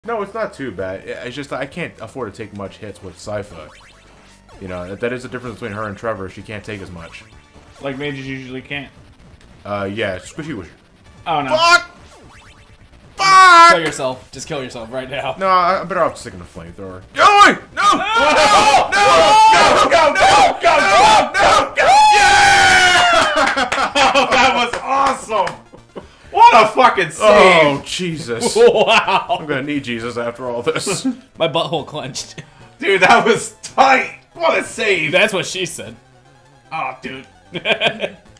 No, it's not too bad. It's just I can't afford to take much hits with Sypha. You know, that is the difference between her and Trevor. She can't take as much. Like mages usually can't. Yeah, squishy wish. Oh no. Fuck! Fuck! Kill yourself. Just kill yourself right now. No, I'm better off sticking the flamethrower. Go away! No! No! No! Go! Yeah! Oh, that was awesome! What a fucking save! Oh, Jesus. Wow! I'm gonna need Jesus after all this. My butthole clenched. Dude, that was tight! What a save! That's what she said. Oh, dude.